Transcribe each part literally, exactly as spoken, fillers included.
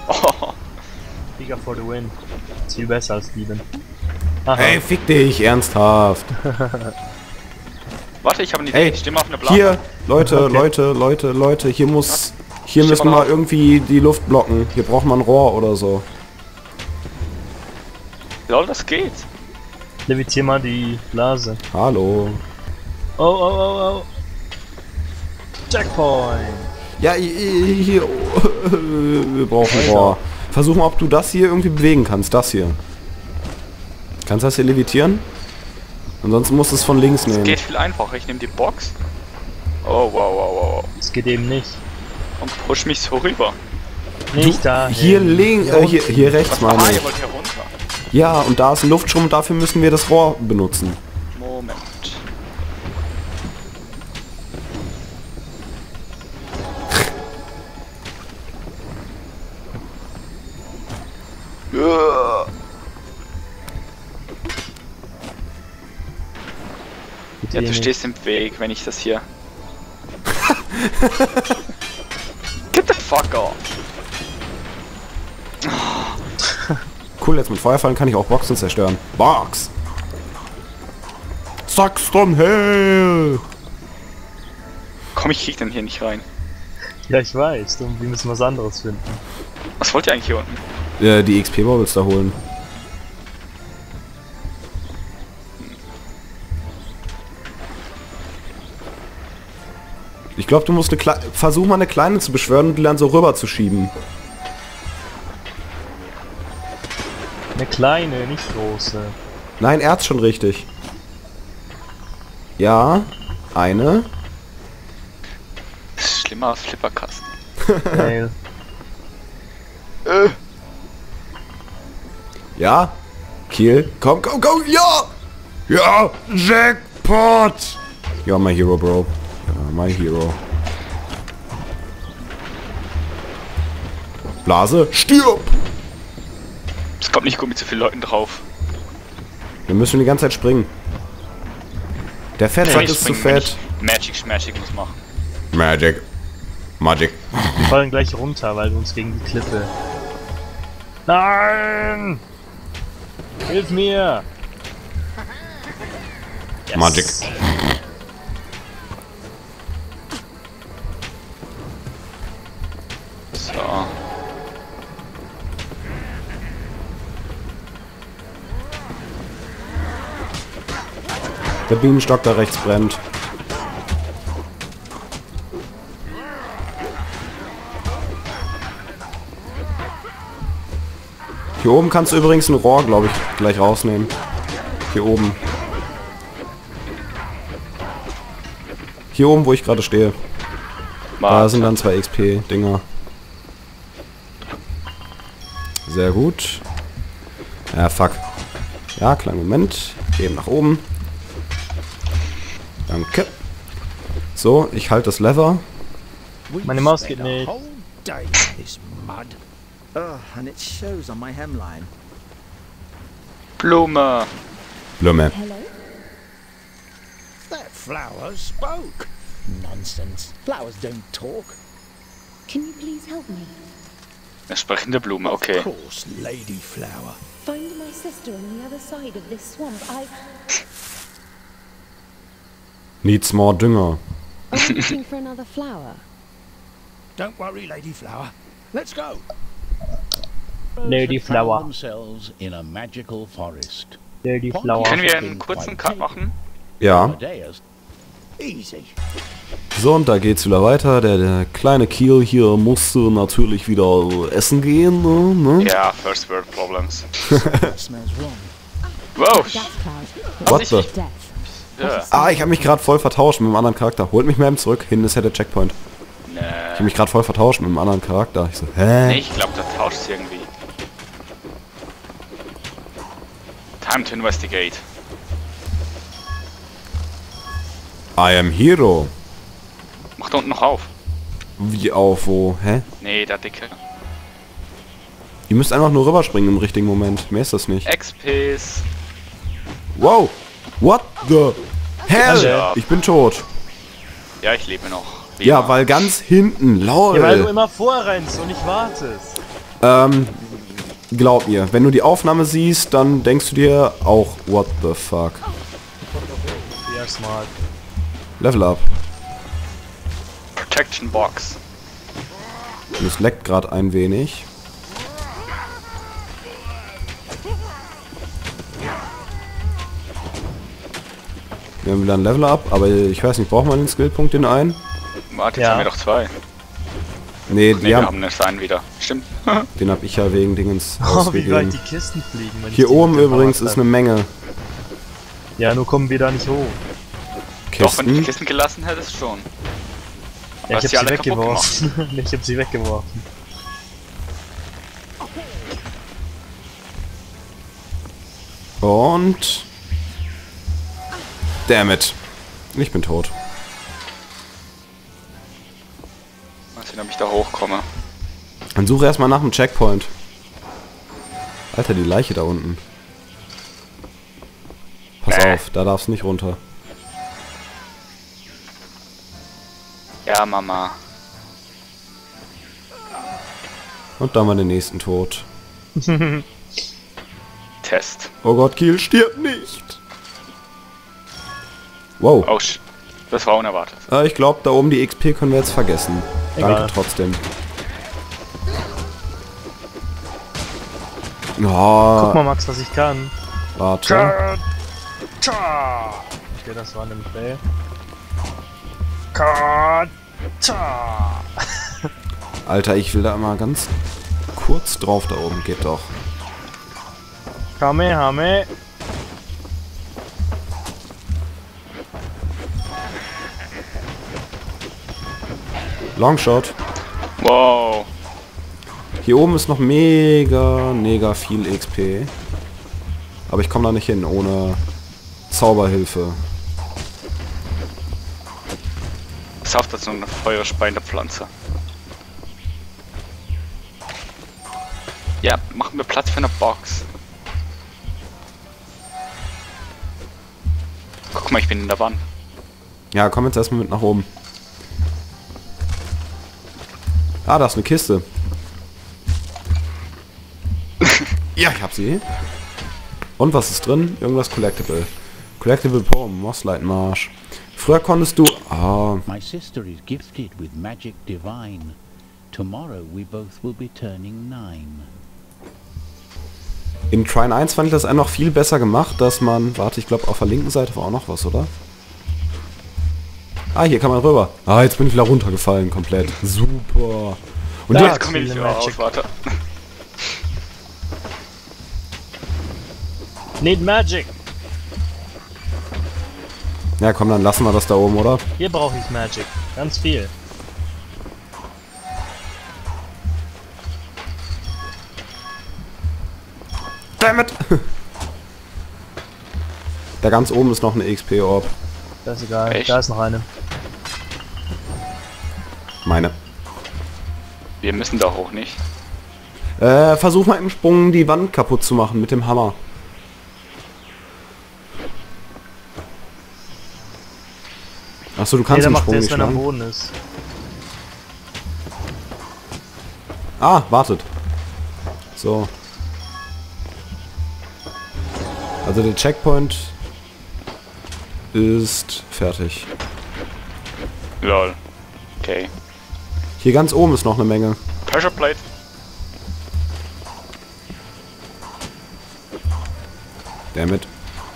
Oh. Flieger for the win. Ist viel besser als Lieben. Ey, fick dich, ernsthaft. Warte, ich habe eine Idee. Ey, Ich stimme auf eine Blase. hier, Leute, Okay. Leute, Leute, Leute, hier muss... Hier Steht müssen mal wir auf. irgendwie die Luft blocken. Hier braucht man ein Rohr oder so. Lol, das geht. Levitier mal die Blase. Hallo. Oh, oh, oh, oh. Checkpoint. Ja, hier... Wir brauchen ein Alter. Rohr. Versuch mal, ob du das hier irgendwie bewegen kannst. Das hier. Kannst du das hier levitieren? Ansonsten musst du es von links nehmen. Geht viel einfacher. Ich nehme die Box. Oh, wow, wow, wow. Das geht eben nicht. Und push mich so rüber. Nicht da. Hier links, äh, hier, hier rechts Was meine ah, ich. ihr wollt hier runter. Ja, und da ist ein Luftstrom, dafür müssen wir das Rohr benutzen. Moment. Ja, du stehst im Weg, wenn ich das hier... Get the fuck off! Cool, jetzt mit Feuerfallen kann ich auch Boxen zerstören. Box! Saxton Hell! Komm, ich krieg den hier nicht rein. Ja, ich weiß. Und wir müssen was anderes finden. Was wollt ihr eigentlich hier unten? Äh, die X P-Bobbles da holen. Ich glaube, du musst eine Kle versuch mal eine kleine zu beschwören und die dann so rüber zu schieben. Eine kleine, nicht große. Nein, er hat's schon richtig. Ja, eine. Das ist schlimmer als Flipperkasten. Geil. Äh. Ja. Kiel. Komm, komm, komm. Ja. Ja. Jackpot. Ja, my hero, bro. Ja, my hero. Blase. Stirb. Es kommt nicht gut mit so vielen Leuten drauf. Wir müssen die ganze Zeit springen. Der Fettsack ich ist zu spring, wenn fett. ich Magic Schmagic muss machen. Magic. Magic. Wir fallen gleich runter, weil wir uns gegen die Klippe... Nein! Hilf mir! Yes. Magic. So. Der Bienenstock da rechts brennt. Hier oben kannst du übrigens ein Rohr, glaube ich, gleich rausnehmen. Hier oben. Hier oben, wo ich gerade stehe. Da sind dann zwei X P-Dinger. Sehr gut. Ja, fuck. Ja, kleinen Moment. Eben nach oben. Danke. So, ich halte das Lever. Meine Maus geht nicht. Oh, and it shows on my hemline. Blume. Blume. Hello? That flower spoke. Nonsense. Flowers don't talk. Can you please help me? Eine sprechende Blume, okay. Of course, Lady Flower. Find my sister on the other side of this swamp. I... Needs more Dünger. Are you looking for another flower? Don't worry, Lady Flower. Let's go. Lady Flower. Themselves in a magical forest. Lady Flower. Können wir einen kurzen Cut machen? Ja. Amadeus. Easy. So, und da geht's wieder weiter. Der, der kleine Kiel hier musste natürlich wieder essen gehen. Ne? Ja, First World Problems. Smells wrong. Wow. Death cloud. What the? Death. Ja. Ah, ich habe mich gerade voll vertauscht mit einem anderen Charakter. Holt mich mal eben zurück. Hinten ist ja der Checkpoint. Nee. Ich habe mich gerade voll vertauscht mit einem anderen Charakter. Ich so, hä? Nee, ich glaube, da tauscht es irgendwie. Time to investigate. I am Hero. Mach da unten noch auf. Wie auf, wo? Hä? Nee, der Dicke. Ihr müsst einfach nur rüberspringen im richtigen Moment. Mehr ist das nicht. X Ps. Wow. What the hell? Ja. Ich bin tot. Ja, ich lebe noch. Wie Ja, immer. weil ganz hinten, lol. Ja, weil du immer vorrennst und nicht wartest. Ähm, glaub mir, wenn du die Aufnahme siehst, dann denkst du dir auch, what the fuck. Ja, smart. Level up. Protection Box. Und es leckt gerade ein wenig. Wir haben wieder ein Level up, aber ich weiß nicht, braucht man den Skillpunkt den einen? Warte, jetzt Ja. haben wir doch zwei. Nee, Nee, die wir haben, haben das einen wieder. Stimmt. den habe ich ja wegen Dingens Oh, wie weit ausgegeben. die Kisten fliegen. Wenn ich Hier die oben mit dem übrigens Hammer ist eine Menge Ja, nur kommen wir da nicht hoch. Doch, wenn du die Kisten. Kisten gelassen hättest, schon. Ja, hast ich die hab sie alle kaputt weggeworfen. Ich hab sie weggeworfen. Und... Damn it. Ich bin tot. Mal sehen, ob ich da hochkomme. Dann suche erstmal nach dem Checkpoint. Alter, die Leiche da unten. Pass Nee. auf, da darfst du nicht runter. Ja, Mama. Und dann mal den nächsten Tod. Test. Oh Gott, Kiel stirbt nicht. Wow. Oh, sch- das war unerwartet. Äh, ich glaube, da oben die X P können wir jetzt vergessen. Egal. Danke trotzdem. Ja, Guck mal, Max, was ich kann. warte. Kata! Okay, das war nämlich Fail. Kata! Alter, ich will da mal ganz kurz drauf da oben. Geht doch. Kamehame! Longshot. Wow. Hier oben ist noch mega, mega viel X P. Aber ich komme da nicht hin ohne Zauberhilfe. Pass auf, das ist so eine feuerspeiende Pflanze. Ja, machen wir Platz für eine Box. Guck mal, ich bin in der Wand. Ja, komm jetzt erstmal mit nach oben. Ah, da ist eine Kiste. Ja, ich hab sie. Und was ist drin? Irgendwas Collectible. Collectible Poem, Mosslight Marsh. Früher konntest du... Ah, My sister is gifted with magic divine. Tomorrow we both will be turning nine. in Trine eins fand ich das noch viel besser gemacht, dass man... Warte, ich glaube auf der linken Seite war auch noch was, oder? Ah, hier kann man rüber. Ah, jetzt bin ich wieder runtergefallen komplett. Super. Und Da jetzt... Jetzt komme ich nicht mehr raus, Magic. warte. Need Magic! Ja, komm, dann lassen wir das da oben, oder? Hier brauche ich Magic. Ganz viel. Dammit! Da ganz oben ist noch eine X P-Orb. Das ist egal. Echt? Da ist noch eine. Meine. Wir müssen da hoch, nicht? Äh, versuch mal im Sprung die Wand kaputt zu machen mit dem Hammer. Achso, du kannst Jeder den macht Sprung das, nicht wenn er am schlagen. Boden ist. Ah, wartet. So. Also der Checkpoint ist fertig. Lol. Okay. Hier ganz oben ist noch eine Menge. Pressure Plate. Dammit.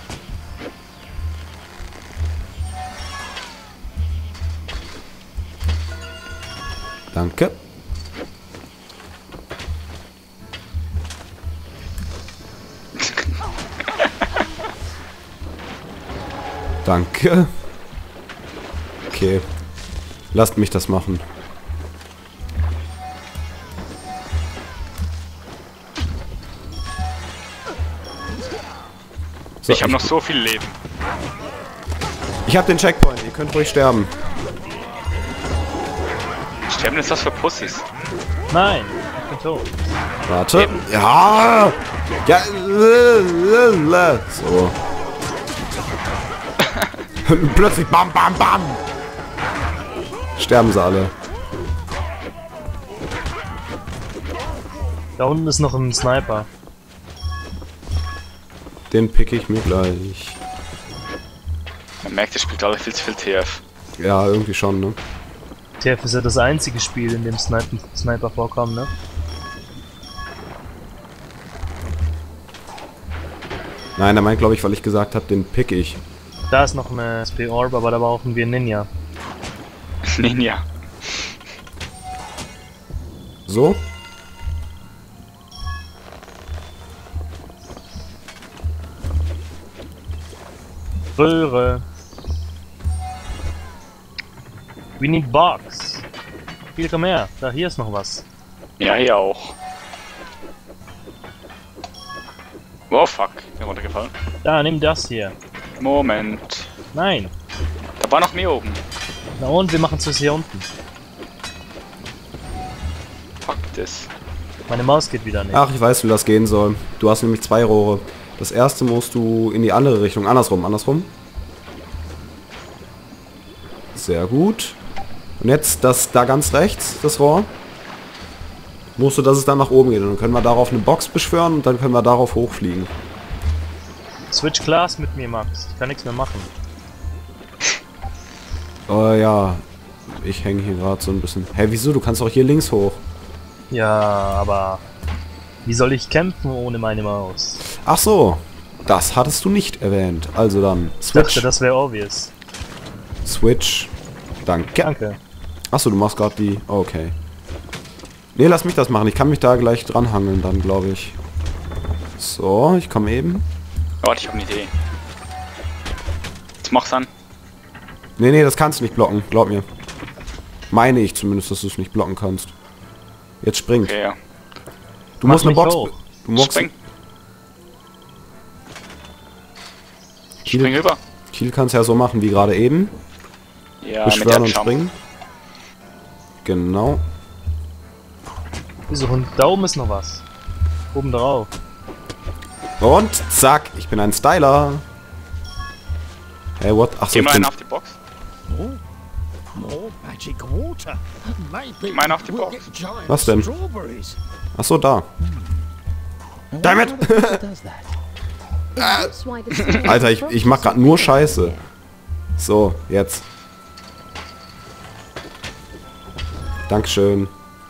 Danke. Danke. Okay. Lasst mich das machen. So, Ich habe noch so viel Leben. ich hab den Checkpoint, ihr könnt ruhig sterben. Sterben ist das für Pussys. Nein! Ich bin tot. Warte. Ja! Ja! äh, äh, äh. So. Und plötzlich bam, bam, bam! Sterben sie alle. Da unten ist noch ein Sniper. Den pick ich mir gleich. Man merkt, er spielt alle viel zu viel T F. Ja, irgendwie schon, ne? T F ist ja das einzige Spiel, in dem Sniper, Sniper vorkommen, ne? Nein, er meint, glaube ich, weil ich gesagt habe, den pick ich. Da ist noch eine S P Orb, aber da brauchen wir Ninja. Ninja. So? Röhre. We need box. Hier, komm her. Da, hier ist noch was. Ja, hier auch. Oh fuck, bin runtergefallen. Da, nimm das hier. Moment. Nein. Da war noch mehr oben. Na und, wir machen es hier unten. Fuck das. Meine Maus geht wieder nicht. Ach, ich weiß, wie das gehen soll. Du hast nämlich zwei Rohre. Das erste musst du in die andere Richtung. Andersrum, andersrum. Sehr gut. Und jetzt das da ganz rechts, das Rohr. Musst du, dass es dann nach oben geht. Und dann können wir darauf eine Box beschwören und dann können wir darauf hochfliegen. Switch Class mit mir, Max. Ich kann nichts mehr machen. Oh ja. Ich hänge hier gerade so ein bisschen. Hä, hey, wieso? Du kannst doch hier links hoch. Ja, aber... Wie soll ich kämpfen ohne meine Maus? Ach so. Das hattest du nicht erwähnt. Also dann Ich Switch. dachte, das wäre obvious. Switch. Danke. Danke. Achso, du machst gerade die... Okay. Nee, lass mich das machen. Ich kann mich da gleich dranhangeln dann, glaube ich. So, ich komme eben. Warte, ich hab eine Idee. Jetzt mach's an. Nee, nee, das kannst du nicht blocken. Glaub mir. Meine ich zumindest, dass du es nicht blocken kannst. Jetzt spring. Okay, ja. Du Mach musst eine mich Box... hoch. Du musst... Spring. Kiel, Spring rüber. Kiel kannst ja so machen wie gerade eben. Ja, Beschwören und Jump. springen. Genau. Wieso Hund? Da oben ist noch was. Oben drauf. Und zack, ich bin ein Styler. Hey, what? Ach so, Geh mal stimmt. einen auf die Box. Oh, more magic water. Maybe Meine auf die we'll Box. get giant Was denn? strawberries. Ach so, da. Damn it! does that? Is this why the stone Alter, ich, ich mach grad nur Scheiße. So, jetzt. Dankeschön.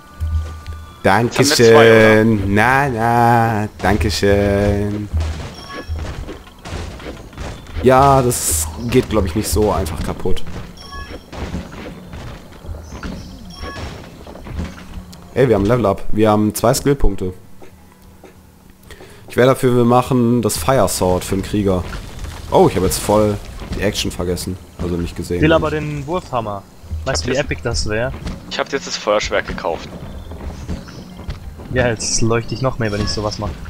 Dankeschön. Na, na. Dankeschön. Ja, das geht, glaube ich, nicht so einfach kaputt. Ey, wir haben Level Up. Wir haben zwei Skillpunkte. Ich wäre dafür, wir machen das Fire Sword für den Krieger. Oh, ich habe jetzt voll die Action vergessen. Also nicht gesehen. Ich will aber den Wurfhammer. Weißt du, wie epic das wäre? Ich hab jetzt das Feuerschwert gekauft. Ja, jetzt leuchte ich noch mehr, wenn ich sowas mache.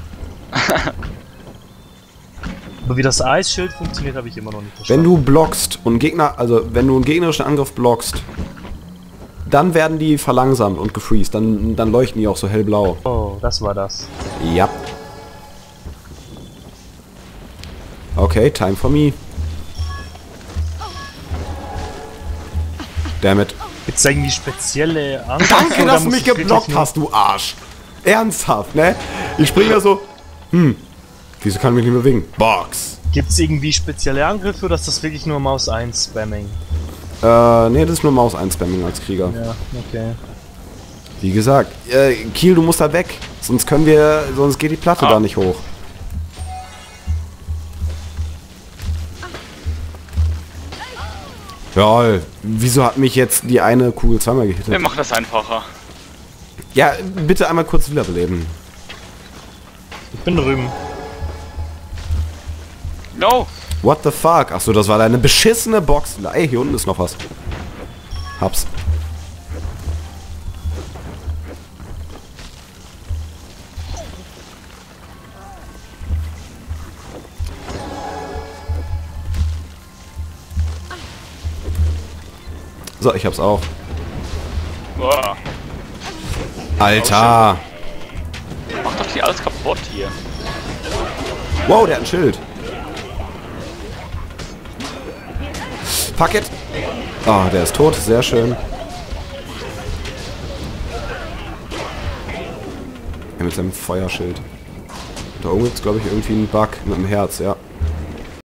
Aber wie das Eisschild funktioniert, habe ich immer noch nicht Wenn verstanden. du blockst und Gegner, also wenn du einen gegnerischen Angriff blockst, dann werden die verlangsamt und gefreezed. Dann, dann leuchten die auch so hellblau. Oh, das war das. Ja. Okay, time for me. Damn it. Gibt's da irgendwie spezielle Angriffe? Danke, oder dass du muss mich ich wirklich geblockt nur- hast, du Arsch. Ernsthaft, ne? Ich spring da so. Hm. Wieso kann ich mich nicht bewegen? Box. Gibt's irgendwie spezielle Angriffe oder ist das wirklich nur Maus eins Spamming? Äh, nee, das ist nur Maus einspamming als Krieger. Ja, okay. Wie gesagt, äh, Kiel, du musst da weg. Sonst können wir, sonst geht die Platte Ah. da nicht hoch. Ja, wieso hat mich jetzt die eine Kugel zweimal Wir gehittet? machen das einfacher. Ja, bitte einmal kurz wiederbeleben. Ich bin drüben. No! What the fuck? Achso, das war deine beschissene Box. Ey, hier unten ist noch was. Hab's. So, ich hab's auch. Boah. Alter! Mach doch nicht alles kaputt hier. Wow, der hat ein Schild. Fuck it. Ah, der ist tot. Sehr schön. Ja, mit seinem Feuerschild. Da oben gibt's glaube ich irgendwie einen Bug mit dem Herz, ja.